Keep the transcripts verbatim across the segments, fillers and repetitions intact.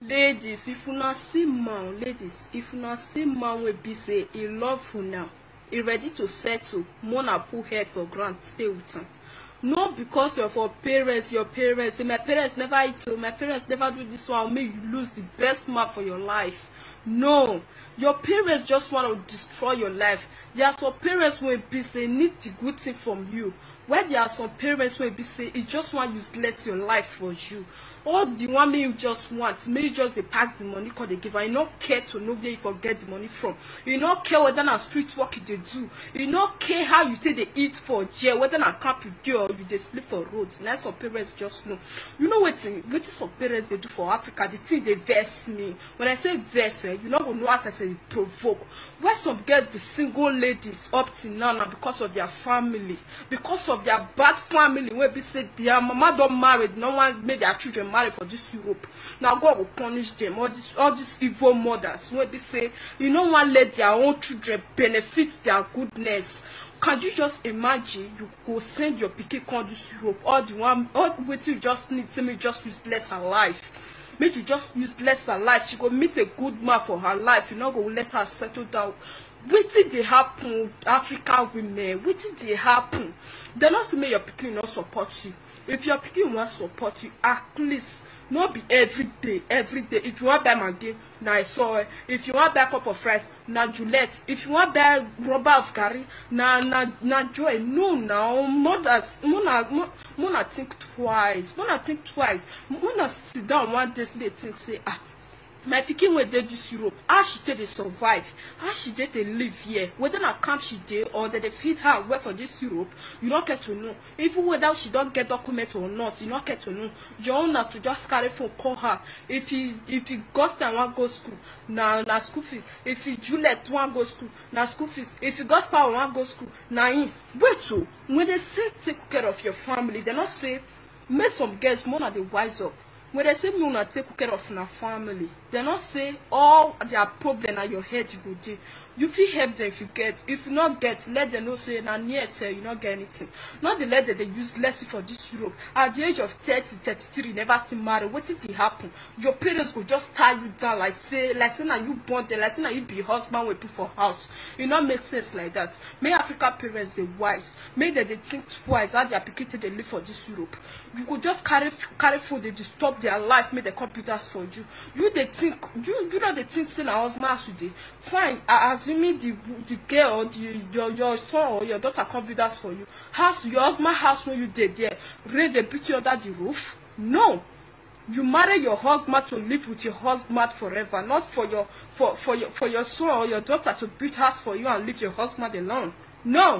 Ladies, if you not see man, ladies, if you not see man will be say he love you now, he ready to settle, mona put head for ground, stay with him. Not because you're for parents, your parents, say my parents never eat, so my parents never do this one, make you lose the best man for your life. No, your parents just want to destroy your life. There are some parents who will be say need the good thing from you. Where there are some parents who will be say it just want useless your life for you. Or the one may you just want, may you just they pack the money because they give her. You don't care to know where you forget the money from. You don't care whether na street work you do. You don't care how you take they eat for jail, whether na camp you do or you they sleep for roads. Now some parents just know. You know what thing, what some parents they do for Africa, the thing they vex me. When I say vex, eh, you know what I say provoke. Where some girls be single ladies up to now, now because of their family, because of their bad family, where be say their mama don't marry, no one made their children marry for this Europe. Now God will punish them. All these all these evil mothers where they say you don't want to let their own children benefit their goodness. Can you just imagine you go send your pikin come this Europe, all the one all what you just need to me just use less her life. Make you just use less her life. She go meet a good man for her life. You know go let her settle down. Wetin dey happen African women? Wetin dey happen? They not say make your pikin not support you. If your pikin want support you, at least not be every day, every day. If you want buy Maggi, na I saw. If you want buy a cup of rice, na Juliet. If you want buy rubber of curry, na na na Joy. No, now mothers, mona mona think twice. Mona think twice. Mona sit down one day, they think say ah. My pikin wey dey this Europe, how she take dey survive, how she take dey live here, whether na camp she dey or that they feed her well for this Europe, you don't get to know. Even whether she don't get document or not, you don't get to know. Your own have to just carry phone, call her. If he if he Gostan want go school, na na school fees. If he Juliet want go school, na school fees. If he Gospel want go school, na him. Wait so when they say take care of your family, they not say make some girls more than they wise up. When they say me wanna take care of your family, they not say all their problem at your head you go do. You feel help them if you get. If you not get, let them know say na near tell you not get anything. Not the let them they use less for this Europe. At the age of thirty, thirty-three, never still marry. What did it happen? Your parents will just tie you down like say like say now you born there, like say now you be husband with people for house. It not make sense like that. May African parents they wise. May they, they think twice how their pikin they live for this Europe. You could just carry carry food, they disturb their life, make the computers for you. You they think you you know they think say na husband today. Fine, assuming the the girl or the your your son or your daughter computers for you. House your husband house when you did there, raise the beauty under the roof. No. You marry your husband to live with your husband forever, not for your for for your for your son or your daughter to build house for you and leave your husband alone. No.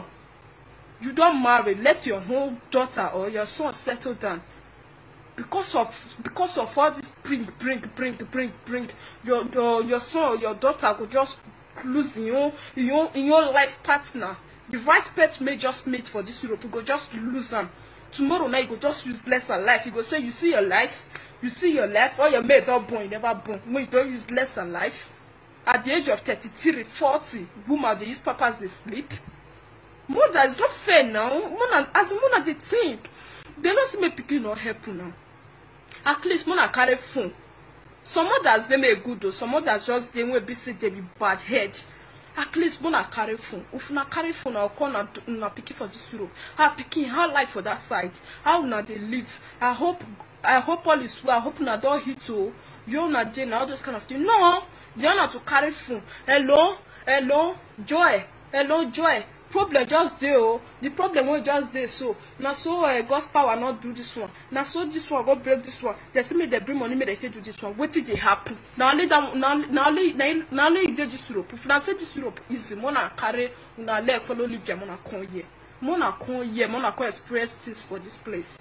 You don't marry, let your own daughter or your son settle down. Because of because of all this bring, bring, bring, bring, bring, your your your son or your daughter could just lose in your in your in your life partner. The right pet may just mate for this Europe, you go just lose them. Tomorrow night you go just use less of life. You go say you see your life, you see your life, all your mate don't born, you never born. When you don't use less of life, at the age of thirty-three, forty, woman they use papas they sleep. Mother is not fair now. Mona, as Mona they think, they don't see me picking no help now. At least Mona carry phone. Some others they may good though. Some others just they will be sick, they be bad head. At least Mona carry phone. If na carry phone, I'll call na na picking for this Europe. How picking how life for that side? How na they live? I hope I hope all is well. I hope na don't hit you. You na day all those kind of things. No, they are not to carry phone. Hello, hello, Joy, hello, Joy. Problem just there, oh. The problem will just there. So now, so uh, God's power not do this one. Now, so this one go break this one. They see me they bring money, me they say do this one. What did they happen? Now only that now now only now only did this Europe. If I say this Europe easy, mona carry una leg follow Libya, mona come here, mona come here, mona come express things for this place.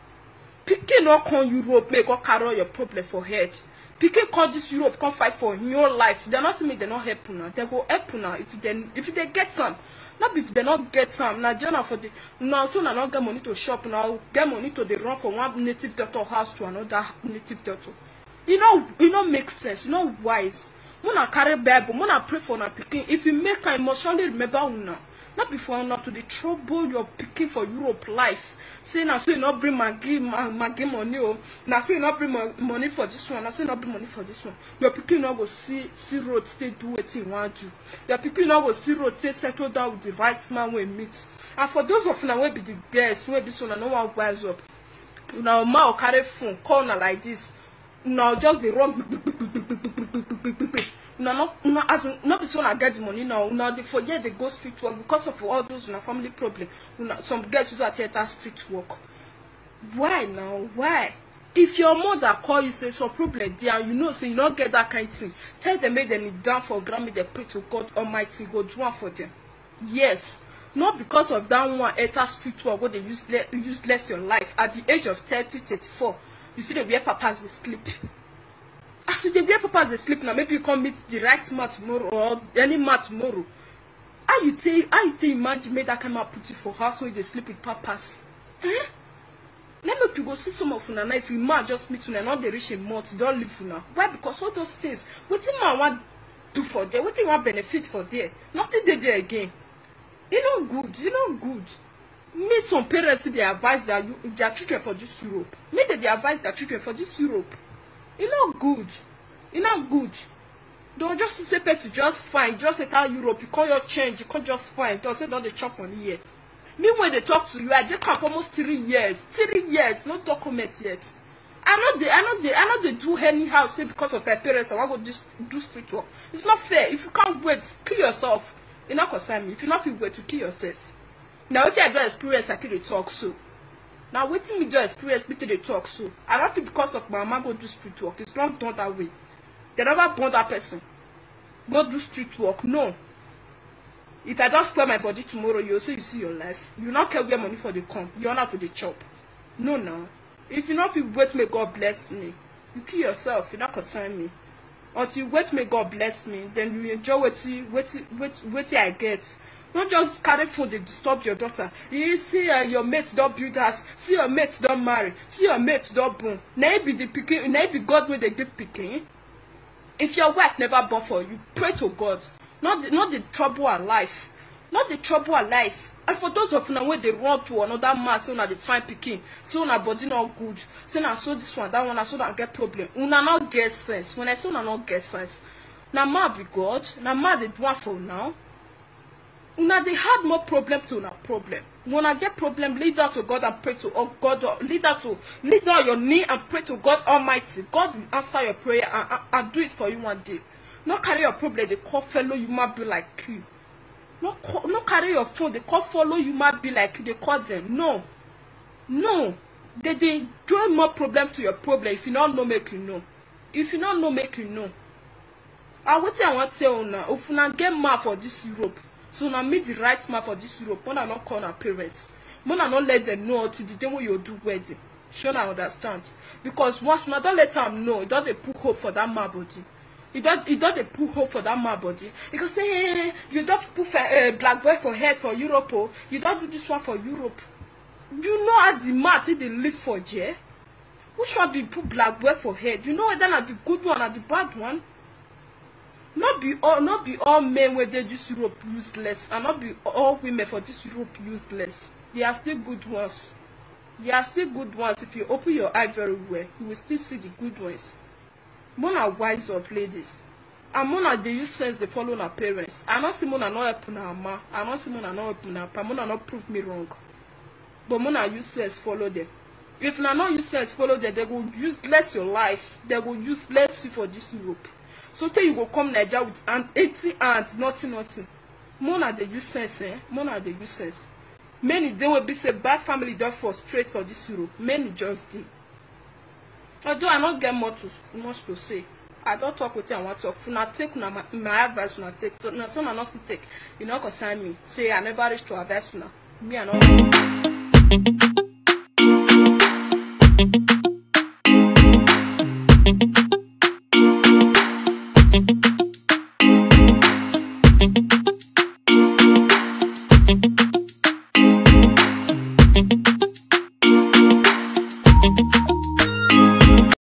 Picking not come Europe, make go carry your problem for head. People call this Europe, come fight for your life. They're not saying they not help now. They go help now if they if they get some. Not if they not get some. Now for the now so now not get money to shop now. Get money to the run from one native doctor house to another native doctor. You know, you know make sense. You know wise. Mona carry Bible, Mona pray for na pikin. If you make her emotionally remember una, not before una to the trouble your pikin for Europe life. Say na so you not bring Maggie, Maggie money, oh. Na so you not bring money for this one, na so you not bring money for this one. Your pikin not go see see road stay do what you want to. Your pikin not go see road stay settle down with the right man we meet. And for those of una will be the best, will be so na no one wise up. Now ma carry phone, call na like this. Now just the run. Now not not as not be so na get the money now. Now they forget they go street work because of all those na family problem. Now some girls who are theater street work. Why now? Why? If your mother call you say some problem there and you know so you don't get that kind of thing, tell them make them kneel down for ground, they pray to God Almighty, go do one for them. Yes. Not because of that one enter street work where they useless useless your life at the age of thirty, thirty-four. You see the way papas they sleep. As you the way papas they sleep now, maybe you come meet the right man tomorrow or any man tomorrow. How you tell how you tell imagine make that kind of put you for house when they sleep with papas? Eh? Let me to go see some of una now. If you man just meet una not the rich in month, don't live una. Why? Because all those things, what you man want do for there, what you want benefit for there, nothing they there again. You know good, you know good. Me some parents they advise that you, their children for this Europe. Me they advise their children for this Europe. You know good. You know good. Don't just say person just fine, just enter Europe, you call your change, you can't just fine. Don't say don't they chop money here. Me when they talk to you, I did come almost three years. Three years, no document yet. I know they I know they I know they do anyhow say because of their parents I want to do, do street work. It's not fair. If you can't wait, kill yourself. You not concern me. If you not feel wait to kill yourself. Now what I do experience I till they talk so. Now waiting me do experience me till they talk so. I don't think because of my mama go do street work. It's not done that way. They never born that person. Go do street work. No. If I don't spoil my body tomorrow, you'll say you see your life. You not care where money for the come. You're not to the chop. No now. If you not feel wait may God bless me. You kill yourself, you not concern me. Until you wait may God bless me, then you enjoy what you wait wait wait I get. Not just carry phone to disturb your daughter. You see uh, your mate don't build house, see your mate don't marry, see your mate don't born. Now be the picking, now be God when they give picking. If your wife never born for you, pray to God. Not the, not the trouble of life. Not the trouble of life. And for those of you where they run to another man, so now they find picking, so now body not good, so now so this one, that one, I so now get problem. Una not get sense. When I say una not get sense, now ma be God, now ma they do one for now. Una they had more problem to una problem. When I get problem, lead out to God and pray to oh God, lead out to lead out your knee and pray to God Almighty. God will answer your prayer and, and, and do it for you one day. Not carry your problem, they call fellow you might be like you. No, no carry your phone. They call follow you might be like they call them. No, no. They they join more problem to your problem. If you don't know, make you know. If you don't know, make you know. And what I want to tell you now, if you not get mad for this Europe, so now meet the right man for this Europe. When I not call our parents, when I not let them know till the day when you do wedding. Sure, I understand. Because once I don't let them know, it doesn't put hope for that man body. You don't, you don't put hope for that man body. You can say, hey, you don't put uh, black boy for head for Europe. Oh. You don't do this one for Europe. You know how the man they live for, yeah? Which one be put black boy for head? You know whether not the good one or the bad one? Not be all, not be all men where they this Europe useless, and not be all women for this Europe useless. They are still good ones. They are still good ones. If you open your eye very well, you will still see the good ones. Mona wise up ladies. And Mona they use sense they follow our parents. I don't see Mona not help na ma. I don't see Mona not help na pa. Mona not prove me wrong. But Mona use sense follow them. If na not use sense follow them, they will use less your life. They will use less you for this Europe. So tell you go come Nigeria with an eighty and nothing nothing. Mona they use sense, eh? Mona they use sense. Many they will be say bad family don't frustrate for this Europe. Many just did. Although I don't get more to, much to say, I don't talk with you. I want to talk. When I take my, my advice, when I take, so now some are not still take. You know, concern me. Say I never reach to advice now. Me and all.